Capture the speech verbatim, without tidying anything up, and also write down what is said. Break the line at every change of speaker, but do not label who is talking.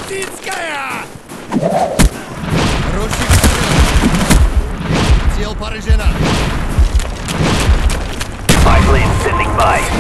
Бандитская! Ручник сел Парижена.
Five lanes sending by.